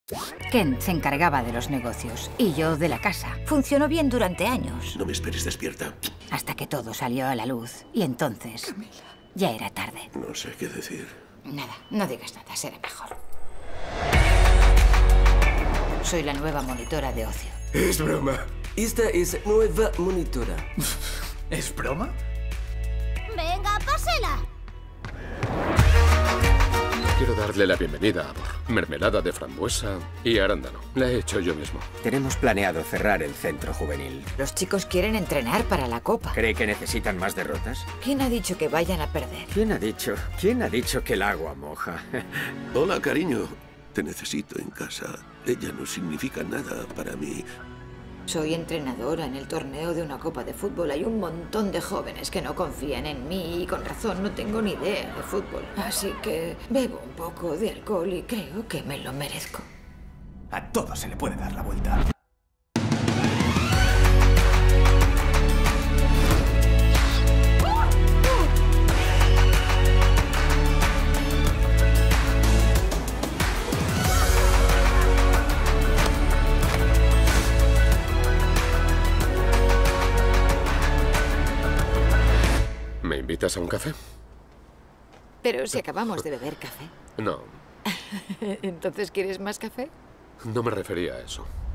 Ken se encargaba de los negocios y yo de la casa. Funcionó bien durante años. No me esperes despierta. Hasta que todo salió a la luz. Y entonces, Camila. ya era tarde. No sé qué decir. Nada, no digas nada, será mejor. Soy la nueva monitora de ocio. Es broma. Esta es nueva monitora. ¿Es broma? Venga, pásela. Quiero darle la bienvenida a Amor. Mermelada de frambuesa y arándano. La he hecho yo mismo. Tenemos planeado cerrar el centro juvenil. Los chicos quieren entrenar para la copa. ¿Cree que necesitan más derrotas? ¿Quién ha dicho que vayan a perder? ¿Quién ha dicho? ¿Quién ha dicho que el agua moja? Hola, cariño. Te necesito en casa. Ella no significa nada para mí. Soy entrenadora en el torneo de una copa de fútbol. Hay un montón de jóvenes que no confían en mí y con razón no tengo ni idea de fútbol. Así que bebo un poco de alcohol y creo que me lo merezco. A todo se le puede dar la vuelta. ¿Me invitas a un café? Pero si acabamos de beber café. No, ¿Entonces quieres más café? no me refería a eso.